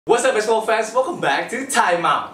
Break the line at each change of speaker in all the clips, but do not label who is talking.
What's up basketball fans, welcome back to Timeout.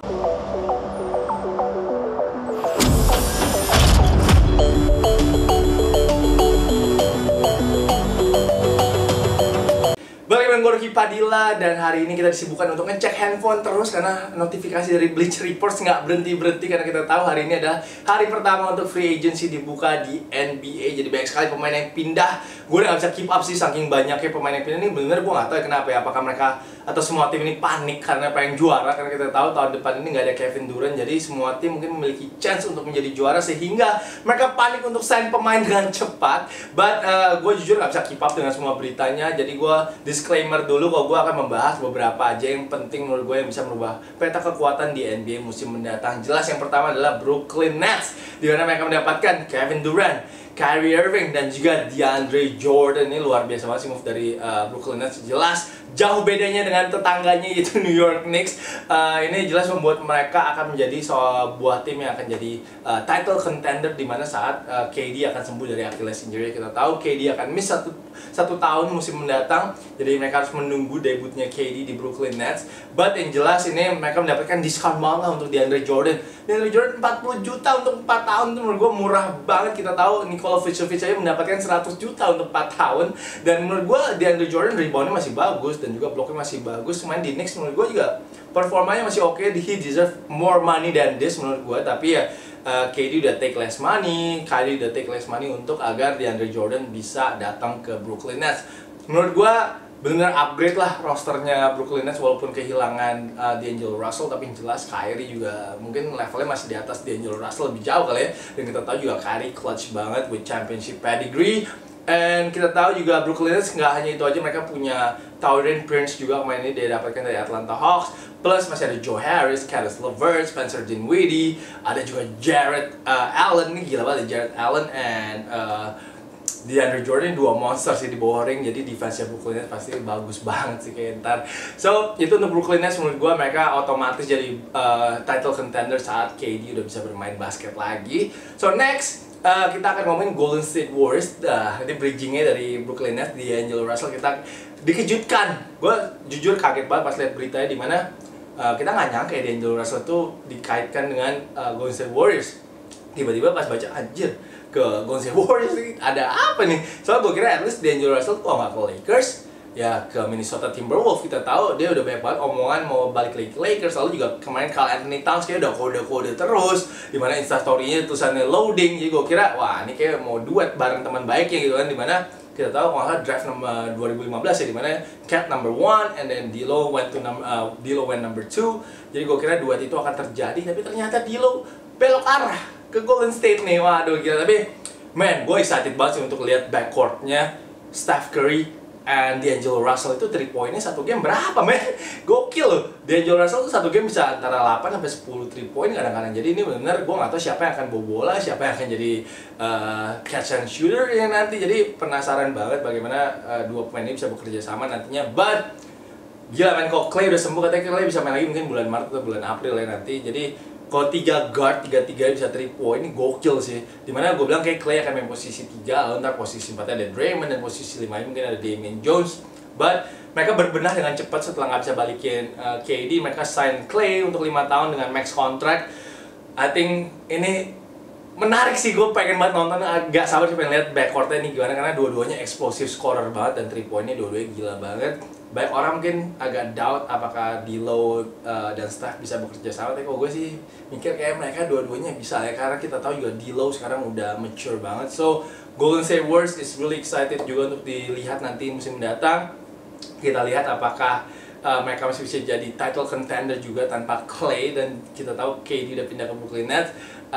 Balik dengan gue Rocky Padila, dan hari ini kita disibukkan untuk ngecek handphone terus karena notifikasi dari Bleacher Reports nggak berhenti-berhenti, karena kita tahu hari ini adalah hari pertama untuk free agency dibuka di NBA. Jadi banyak sekali pemain yang pindah. Gue udah gak bisa keep up sih saking banyaknya pemain yang pindah ini. Bener-bener gue gak tahu ya kenapa ya, apakah mereka atau semua tim ini panik karena pengen juara, karena kita tahu tahun depan ini nggak ada Kevin Durant. Jadi semua tim mungkin memiliki chance untuk menjadi juara sehingga mereka panik untuk sign pemain dengan cepat. But gue jujur gak bisa keep up dengan semua beritanya. Jadi gue disclaimer dulu kalau gue akan membahas beberapa aja yang penting menurut gue yang bisa merubah peta kekuatan di NBA musim mendatang. Jelas yang pertama adalah Brooklyn Nets, di mana mereka mendapatkan Kevin Durant, Kyrie Irving, dan juga DeAndre Jordan. Ini luar biasa banget sih move dari Brooklyn Nets. Jelas jauh bedanya dengan tetangganya yaitu New York Knicks. Ini jelas membuat mereka akan menjadi sebuah tim yang akan jadi title contender, di mana saat KD akan sembuh dari Achilles injury. Kita tahu KD akan miss satu tahun musim mendatang, jadi mereka harus menunggu debutnya KD di Brooklyn Nets. But yang jelas ini mereka mendapatkan diskon banget untuk DeAndre Jordan. DeAndre Jordan 40 juta untuk 4 tahun itu menurut gue murah banget. Kita tahu Nikola Vucevic aja mendapatkan 100 juta untuk 4 tahun. Dan menurut gue DeAndre Jordan reboundnya masih bagus dan juga bloknya masih bagus. Main di Knicks menurut gue juga performanya masih oke. He deserve more money than this menurut gue. Tapi ya KD udah take less money, Kyrie udah take less money untuk agar DeAndre Jordan bisa datang ke Brooklyn Nets. Menurut gue benar upgrade lah rosternya Brooklyn Nets, walaupun kehilangan D'Angelo Russell, tapi yang jelas Kyrie juga mungkin levelnya masih di atas D'Angelo Russell, lebih jauh kali ya. Dan kita tahu juga Kyrie clutch banget with championship pedigree. And kita tahu juga Brooklyn Nets nggak hanya itu aja, mereka punya Taurean Prince juga, pemain ini dia dapatkan dari Atlanta Hawks. Plus masih ada Joe Harris, Caris LeVert, Spencer Dinwiddie, ada juga Jarrett Allen. Ini gila banget, Jarrett Allen and DeAndre Jordan, dua monster sih di bawah ring. Jadi defense-nya Brooklyn Nets pasti bagus banget sih kayak ntar. So itu untuk Brooklyn Nets, menurut gue mereka otomatis jadi title contender saat KD udah bisa bermain basket lagi. So next kita akan ngomongin Golden State Warriors. Ini bridgingnya dari Brooklyn Nets, D'Angelo Russell. Kita dikejutkan. Gue jujur kaget banget pas lihat beritanya, di mana kita nggak nyangka ya D'Angelo Russell tuh dikaitkan dengan Golden State Warriors. Tiba-tiba pas baca, anjir, ke Golden State Warriors ada apa nih? Soalnya gue kira at least D'Angelo Russell tuh nggak ke Lakers, ya ke Minnesota Timberwolves. Kita tahu dia udah banyak banget omongan mau balik lagi ke Lakers. Lalu juga kemarin Karl Anthony Towns kayak udah kode-kode terus, dimana instastory-nya tulisannya loading. Jadi gue kira wah ini kayak mau duet bareng teman baiknya gitu kan, dimana kita tahu kalau draft nomor 2015 ya, dimana Cat number 1 and then D'Lo went number 2. Jadi gue kira duet itu akan terjadi, tapi ternyata D'Lo belok arah ke Golden State nih. Waduh gila. Tapi man, gue excited banget sih untuk lihat backcourtnya Steph Curry and D'Angelo Russell. Itu 3 poinnya satu game berapa, men? Gokil loh. D'Angelo Russell tuh satu game bisa antara 8 sampai 10 3 point kadang-kadang. Jadi ini benar gue nggak tahu siapa yang akan bawa bola, siapa yang akan jadi catch and shooter ya nanti. Jadi penasaran banget bagaimana dua pemain ini bisa bekerja sama nantinya. But gila men, kalau Clay udah sembuh, katanya Clay bisa main lagi mungkin bulan Maret atau bulan April ya nanti. Jadi kalau 3 guard, 3-3 bisa 3 point, ini gokil sih. Dimana gue bilang kayak Clay akan main posisi 3, lalu ntar posisi 4 ada Draymond, dan posisi 5 mungkin ada Damian Jones. But mereka berbenah dengan cepat setelah nggak bisa balikin KD. Mereka sign Clay untuk 5 tahun dengan max contract. I think ini menarik sih, gue pengen banget nonton. Agak sabar sih pengen lihat backcourtnya ini gimana, karena dua-duanya explosive scorer banget, dan 3 pointnya dua-duanya gila banget. Banyak orang mungkin agak doubt apakah D'Lo dan Steph bisa bekerja sama, tapi kalau gue sih mikir kayak mereka dua-duanya bisa ya, karena kita tahu juga D'Lo sekarang udah mature banget. So Golden State Warriors is really excited juga untuk dilihat nanti musim mendatang. Kita lihat apakah mereka masih bisa jadi title contender juga tanpa Clay, dan kita tahu KD udah pindah ke Brooklyn Nets.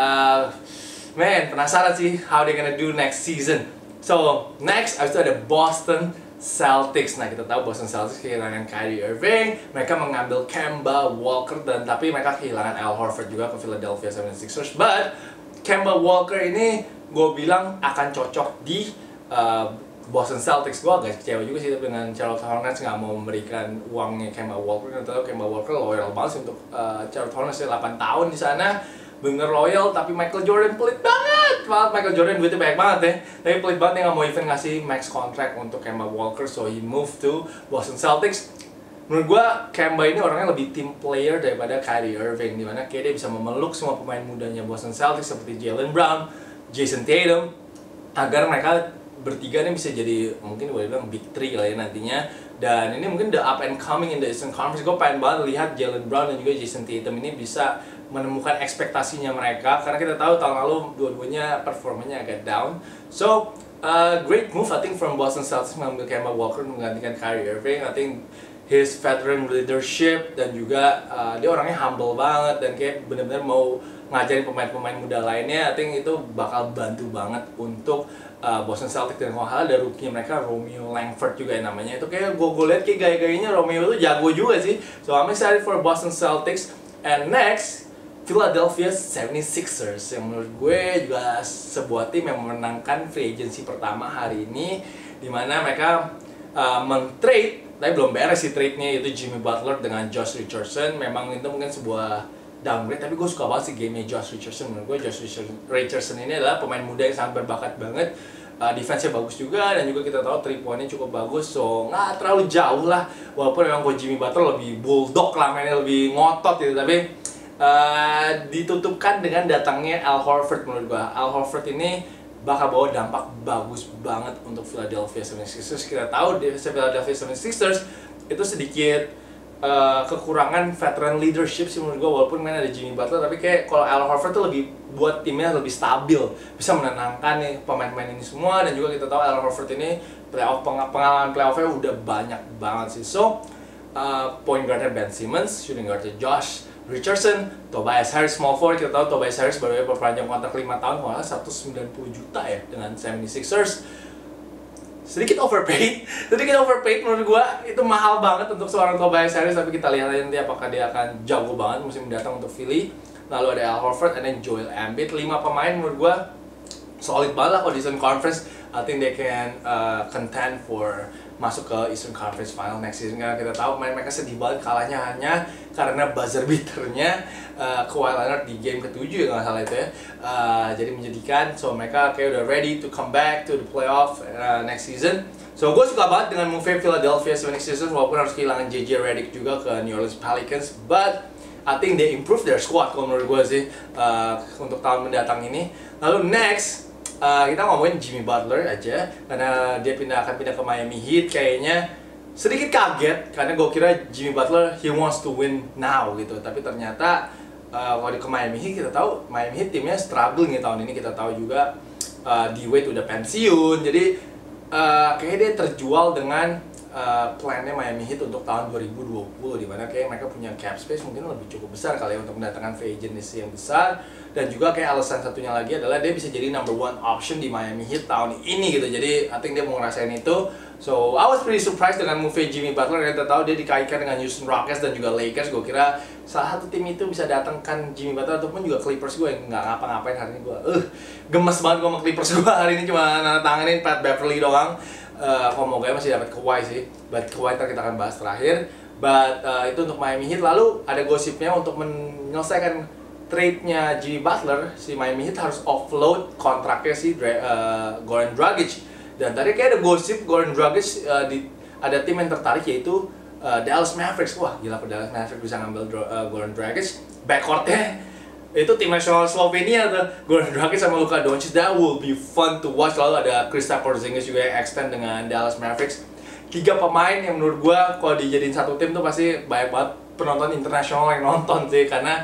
Man, penasaran sih how they gonna do next season. So next, abis itu ada Boston Celtics. Nah, kita tahu Boston Celtics kehilangan Kyrie Irving, mereka mengambil Kemba Walker, dan tapi mereka kehilangan Al Horford juga ke Philadelphia 76ers. But Kemba Walker ini gue bilang akan cocok di Boston Celtics. Gue agak kecewa juga sih dengan Charlotte Hornets nggak mau memberikan uangnya Kemba Walker. Kita tahu Kemba Walker loyal banget untuk Charlotte Hornets, 8 tahun di sana. Bener loyal, tapi Michael Jordan pelit banget. Michael Jordan duitnya banyak banget ya, tapi pelit banget, dia nggak mau even ngasih max contract untuk Kemba Walker. So he moved to Boston Celtics. menurut gue Kemba ini orangnya lebih team player daripada Kyrie Irving, dimana kayak dia bisa memeluk semua pemain mudanya Boston Celtics seperti Jaylen Brown, Jason Tatum, agar mereka bertiga ini bisa jadi mungkin boleh bilang big three lah ya nantinya. Dan ini mungkin the up and coming in the Eastern Conference. Gue pengen banget lihat Jaylen Brown dan juga Jason Tatum ini bisa menemukan ekspektasinya mereka, karena kita tahu tahun lalu dua-duanya performanya agak down. So great move I think from Boston Celtics mengambil Kemba Walker menggantikan Kyrie Irving. I think his veteran leadership dan juga dia orangnya humble banget dan kayak benar-benar mau ngajarin pemain-pemain muda lainnya. I think itu bakal bantu banget untuk Boston Celtics. Dan kalau hal ada rookie mereka Romeo Langford juga yang namanya, itu kayak gue lihat kayak gaya-gayanya Romeo itu jago juga sih. So I'm excited for Boston Celtics. And next, Philadelphia 76ers yang menurut gue juga sebuah tim yang memenangkan free agency pertama hari ini, dimana mereka men-trade, tapi belum beres sih trade-nya, itu Jimmy Butler dengan Josh Richardson. Memang itu mungkin sebuah downgrade, tapi gue suka banget sih game-nya Josh Richardson. Menurut gue Josh Richardson ini adalah pemain muda yang sangat berbakat banget. Defense-nya bagus juga, dan juga kita tahu 3 point-nya cukup bagus, so nggak terlalu jauh lah. Walaupun memang gue Jimmy Butler lebih bulldog lah, mainnya lebih ngotot gitu, tapi ditutupkan dengan datangnya Al Horford. Menurut gua Al Horford ini bakal bawa dampak bagus banget untuk Philadelphia 76ers. Kita tahu di Philadelphia 76ers itu sedikit kekurangan veteran leadership sih menurut gua, walaupun main ada Jimmy Butler, tapi kayak kalau Al Horford tuh lebih buat timnya lebih stabil, bisa menenangkan nih pemain-pemain ini semua. Dan juga kita tahu Al Horford ini pengalaman playoff-nya udah banyak banget sih. So point guard-nya Ben Simmons, shooting guard-nya Josh Richardson, Tobias Harris small forward. Kita tahu Tobias Harris baru berpanjang kontrak 5 tahun, malah 190 juta ya dengan 76ers. Sedikit overpaid menurut gua, itu mahal banget untuk seorang Tobias Harris, tapi kita lihat nanti apakah dia akan jago banget musim mendatang untuk Philly. Lalu ada Al Horford and then Joel Embiid. 5 pemain menurut gua solid banget lah kalau di Eastern Conference. I think they can contend for masuk ke Eastern Conference Final next season, karena kita tahu main mereka sedih banget kalahnya hanya karena buzzer beaternya Kawhi Leonard di game ke-7 ya nggak salah itu ya. Jadi menyedihkan. So mereka kayak udah ready to come back to the playoff next season. So gue suka banget dengan move Philadelphia 76ers, walaupun harus kehilangan JJ Redick juga ke New Orleans Pelicans, but I think they improve their squad kalau menurut gue sih untuk tahun mendatang ini. Lalu next kita ngomongin Jimmy Butler aja, karena dia akan pindah ke Miami Heat. Kayaknya sedikit kaget karena gue kira Jimmy Butler he wants to win now gitu, tapi ternyata kalau ke Miami Heat, kita tahu Miami Heat timnya struggling nih tahun ini. Kita tahu juga D-Wade udah pensiun, jadi kayaknya dia terjual dengan plannya Miami Heat untuk tahun 2020, dimana kayak mereka punya cap space mungkin lebih cukup besar kali ya untuk mendatangkan free agent yang besar. Dan juga kayak alasan satunya lagi adalah dia bisa jadi number 1 option di Miami Heat tahun ini gitu. Jadi I think dia mau ngerasain itu. So I was pretty surprised dengan move Jimmy Butler. Kita tahu dia dikaitkan dengan Houston Rockets dan juga Lakers. Gue kira salah satu tim itu bisa datangkan Jimmy Butler, ataupun juga Clippers. Gue yang nggak ngapa-ngapain hari ini. Gue gemes banget gue sama Clippers. Gue hari ini cuma tanganin Pat Beverly doang. Kalau mau gaya masih dapat Kawhi sih, but Kawhi ntar kita akan bahas terakhir. But itu untuk Miami Heat. Lalu ada gosipnya untuk menyelesaikan trade-nya Jimmy Butler, si Miami Heat harus offload kontraknya si Goran Dragic. Dan tadi kayak ada gosip Goran Dragic ada tim yang tertarik, yaitu Dallas Mavericks. Wah gila, Dallas Mavericks bisa ngambil Goran Dragic. Backcourt-nya itu tim nasional Slovenia tuh, Goran Dragic sama Luka Doncic. That will be fun to watch. Lalu ada Kristaps Porzingis juga yang extend dengan Dallas Mavericks. 3 pemain yang menurut gua kalau dijadiin satu tim tuh pasti banyak banget penonton internasional yang nonton sih, karena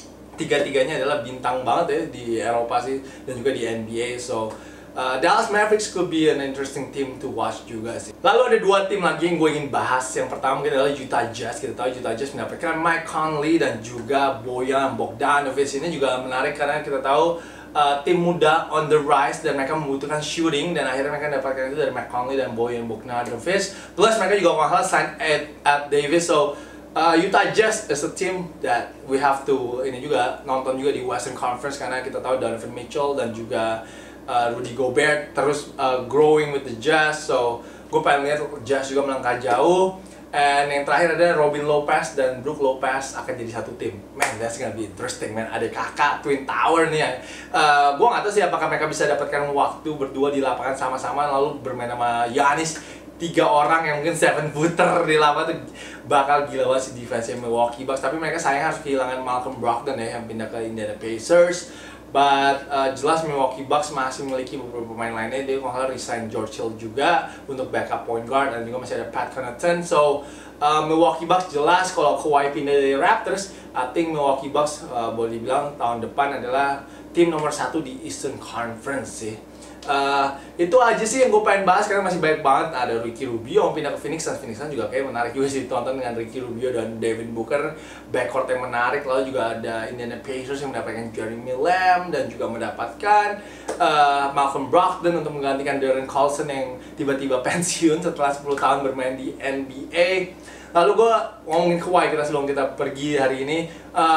3-3-nya adalah bintang banget ya di Eropa sih, dan juga di NBA. So Dallas Mavericks could be an interesting team to watch juga sih. Lalu ada 2 tim lagi yang gue ingin bahas. Yang pertama mungkin adalah Utah Jazz. Kita tahu Utah Jazz mendapatkan Mike Conley dan juga Bojan Bogdanovic. Ini juga menarik karena kita tahu tim muda on the rise dan mereka membutuhkan shooting, dan akhirnya mereka mendapatkan itu dari Mike Conley dan Bojan Bogdanovic. Plus mereka juga mahal sign Ed Davis. So Utah Jazz is a team that we have to ini juga nonton juga di Western Conference, karena kita tahu Donovan Mitchell dan juga Rudy Gobert terus growing with the Jazz. So gue pengen lihat Jazz juga melangkah jauh. And yang terakhir ada Robin Lopez dan Brook Lopez akan jadi satu tim. Man, that's gonna be interesting, man. Ada kakak Twin Tower nih ya. Gue nggak tahu sih apakah mereka bisa dapatkan waktu berdua di lapangan sama-sama lalu bermain sama Giannis 3 orang yang mungkin 7-footer di lapangan tuh bakal gila banget si defense-nya Milwaukee Bucks. Tapi mereka sayang harus kehilangan Malcolm Brogdon ya yang pindah ke Indiana Pacers. But jelas Milwaukee Bucks masih memiliki beberapa pemain lainnya. Dia kalau resign George Hill juga untuk backup point guard, dan juga masih ada Pat Connaughton. So Milwaukee Bucks jelas kalau Kawhi pindah dari Raptors, I think Milwaukee Bucks boleh dibilang tahun depan adalah tim nomor 1 di Eastern Conference sih. Itu aja sih yang gue pengen bahas karena masih banyak banget. Ada Ricky Rubio yang pindah ke Phoenix, dan Phoenix juga kayak menarik juga sih ditonton dengan Ricky Rubio dan Devin Booker, backcourt yang menarik. Lalu juga ada Indiana Pacers yang mendapatkan Jeremy Lamb dan juga mendapatkan Malcolm Brogdon untuk menggantikan Darren Collison yang tiba-tiba pensiun setelah 10 tahun bermain di NBA. Lalu gue ngomongin Kawhi kita sebelum kita pergi hari ini.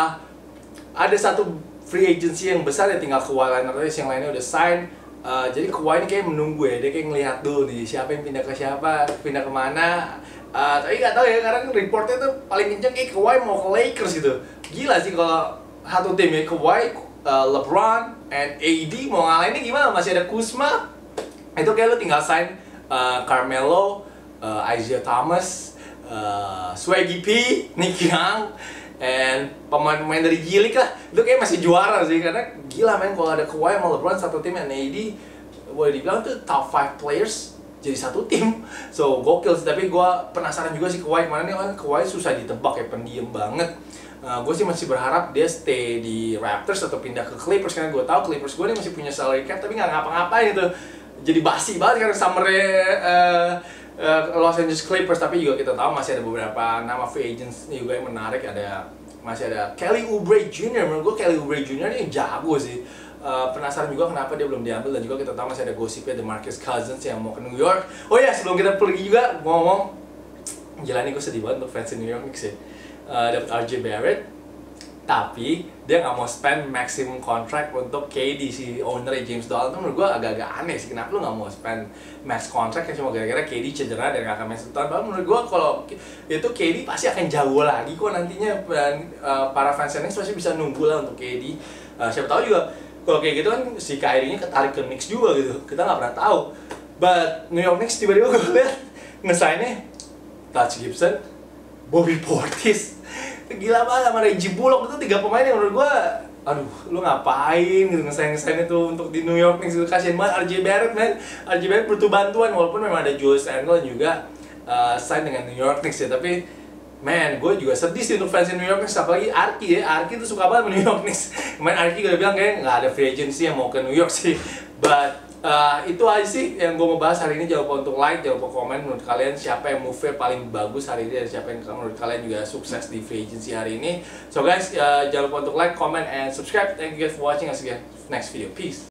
Ada satu free agency yang besar ya, tinggal Kawhi Leonard, yang lainnya udah sign. Jadi Kawhi ini kayak menunggu ya, dia kayak ngelihat dulu nih siapa yang pindah ke siapa, pindah kemana. Tapi nggak tahu ya, karena reportnya tuh paling kenceng kayak Kawhi mau ke Lakers gitu. Gila sih kalau satu tim ya, Kawhi, LeBron, and AD mau ngalahinnya gimana? Masih ada Kuzma. Itu kayak lu tinggal sign Carmelo, Isaiah Thomas, Swaggy P, Nick Young, and pemain-pemain dari G-League lah. Itu kayak masih juara sih, karena gila men kalau ada Kawhi sama LeBron satu tim, dan AD boleh dibilang tuh top 5 players jadi satu tim. So gokil sih, tapi gue penasaran juga sih Kawhi kemana nih, kan Kawhi susah ditebak ya, pendiam banget. Gue sih masih berharap dia stay di Raptors atau pindah ke Clippers, karena gue tahu Clippers gue nih masih punya salary cap tapi nggak ngapa-ngapain gitu. Jadi basi banget karena summernya Los Angeles Clippers. Tapi juga kita tahu masih ada beberapa nama free agents juga yang menarik. Masih ada Kelly Oubre Jr. Menurut gue Kelly Oubre Jr. ini jago sih. Penasaran juga kenapa dia belum diambil, dan juga kita tahu masih ada gosipnya DeMarcus Cousins yang mau ke New York. Oh ya, sebelum kita pergi juga ngomong, gila nih gue sedih banget untuk fans New York Knicks ya. Dapat RJ Barrett, tapi dia nggak mau spend maximum contract untuk KD, si owner James Dolan. Itu menurut gue agak-agak aneh sih, kenapa lu nggak mau spend max contract yang cuma gara-gara KD cedera dan nggak akan main setahun. Padahal menurut gue kalau itu KD pasti akan jago lagi kok nantinya, dan para fans Knicks pasti bisa nunggu lah untuk KD. Siapa tahu juga kalau kayak gitu kan si Kyrie-nya ketarik ke Knicks juga gitu, kita nggak pernah tahu. But New York Knicks tiba-tiba gue lihat nge-sign-nya Taj Gibson, Bobby Portis, gila banget sama Reggie Bullock. Itu 3 pemain yang menurut gue, aduh lu ngapain gitu ngesign itu untuk di New York Knicks gitu. Kasian banget RJ Barrett man. RJ Barrett butuh bantuan, walaupun memang ada Julius Randle juga sign dengan New York Knicks ya. Tapi man, gue juga sedih sih untuk fans New York Knicks, apalagi Arki ya. Arki tuh suka banget sama New York Knicks. Kemarin Arki udah bilang kayak nggak ada free agency yang mau ke New York sih. But itu aja sih yang gue mau bahas hari ini. Jangan lupa untuk like, jangan lupa komen menurut kalian siapa yang move paling bagus hari ini, dan siapa yang menurut kalian juga sukses di free agency hari ini. So guys, jangan lupa untuk like, comment, and subscribe. Thank you guys for watching. I'll see you guys next video. Peace.